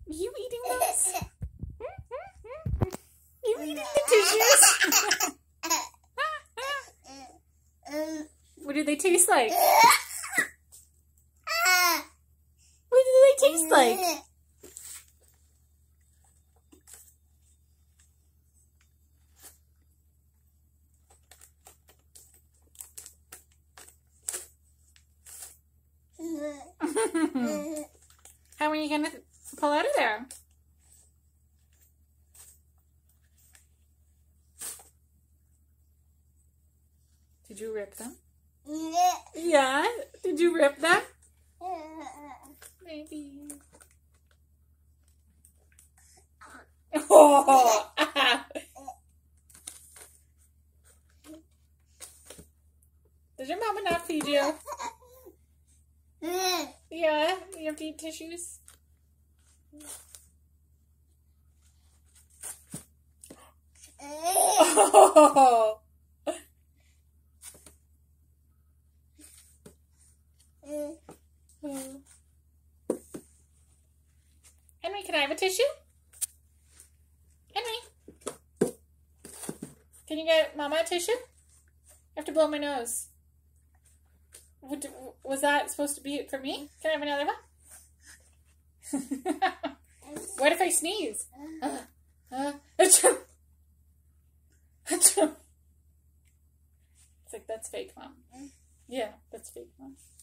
You eating those? You eating the tissues? What do they taste like? What do they taste like? How are you going to pull out of there? Did you rip them? Yeah? Did you rip them? Maybe. Oh! Does your mama not feed you? Yeah? You have to eat tissues? Oh! Henry, can I have a tissue? Henry? Can you get Mama a tissue? I have to blow my nose. Was that supposed to be for me? Can I have another one? What if I sneeze? It's like, that's fake, Mom. Yeah, that's fake, Mom.